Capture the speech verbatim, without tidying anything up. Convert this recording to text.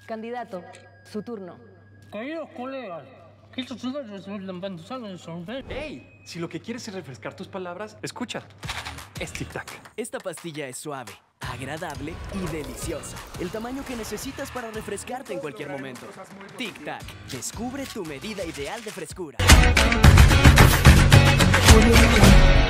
Candidato, su turno. Queridos colegas, quiero saludarles el sorpresa. ¡Ey! Si lo que quieres es refrescar tus palabras, escucha. Es Tic Tac. Esta pastilla es suave, agradable y deliciosa. El tamaño que necesitas para refrescarte en cualquier momento. Tic Tac. Descubre tu medida ideal de frescura.